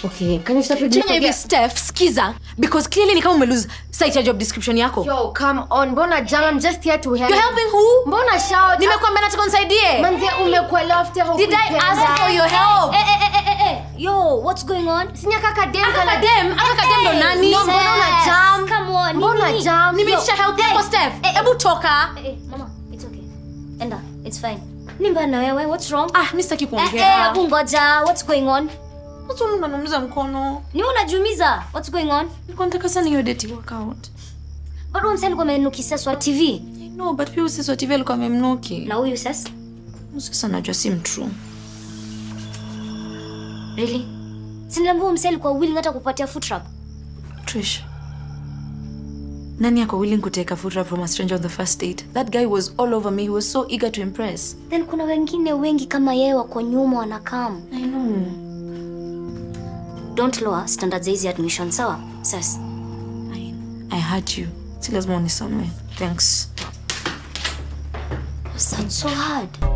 Okay, can you stop it? Maybe Steph, skiza, because clearly ni kama umelose sight ya job description yako. Yo, come on. Mbona jam, I'm just here to help. You're helping who? Mbona shout? Nimekuambia nataka unisaidie. Manze umekuwa lofty huko. Did I ask for your help? Yo, what's going on? Sinya kaka dem ndo nani? No, mbona una jam? Come on. Mbona jam? Nimeisha help yako Steph. Hebu toka. Mama, it's okay. Enda, it's fine. Nimba na wewe, what's wrong? Mimi sitaki kuongea. Hebu ngoja, what's going on? What's wrong? Unanumiza mkono. Ni unajumiza? What's going on? Nilikuwa nataka sana hiyo date workout. But wewe msali kwa amenukisha swa TV. No, but pia usisi wa TV alikuwa amemnuki. Na huyu sasa? Sasa najua si true. Really? Sinilambu msali kwa willing hata kupatia foot rub. Trish. Nani yako willing to take a foot rub from a stranger on the first date? That guy was all over me. He was so eager to impress. Then kuna wengine wengi kama yeye wako nyuma wanakam. I know. Don't lower standards hizi admission, sawa? Sis. I heard you. Si lazima unisome. Thanks. Sounds so hard.